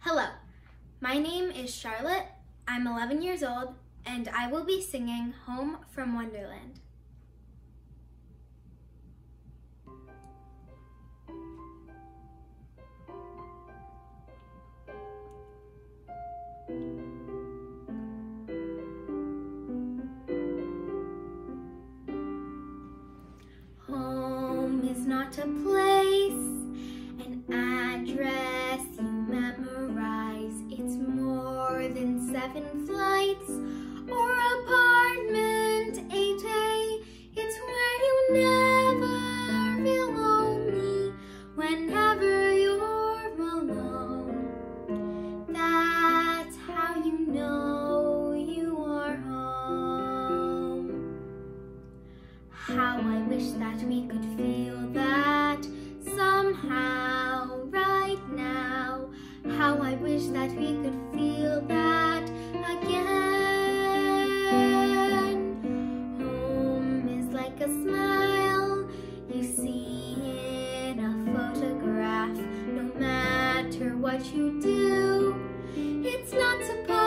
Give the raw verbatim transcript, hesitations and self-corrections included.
Hello, my name is Charlotte, I'm eleven years old, and I will be singing Home from Wonderland. Home is not a place, an address you memorize. It's more than seven flights or apartment eight A. It's where you never feel lonely whenever you're alone. That's how you know you are home. How I wish that we could feel that somehow right now. How I wish that we could feel that again. Home is like a smile you see in a photograph. No matter what you do, it's not supposed